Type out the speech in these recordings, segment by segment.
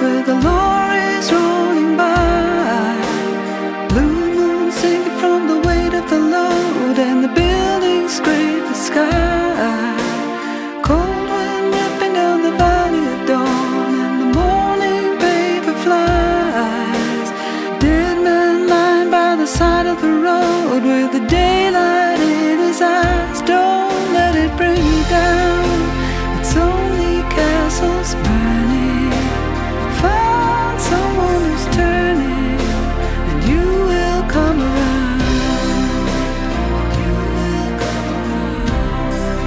with the lorries rolling by. Blue moon sinking from the weight of the load, and the buildings scrape the sky. Cold wind nipping down the valley of dawn, and the morning paper flies. Dead man lying by the side of the road with the daylight in his eyes. Don't let it bring you down, it's only castles burning. Find someone who's turning, and you will come around. You will come around.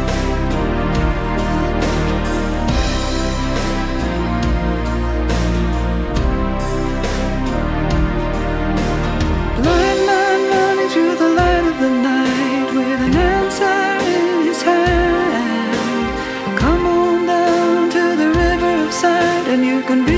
Blind man running through the light of the night with an answer in his hand. Come on down to the river of sight, and you can be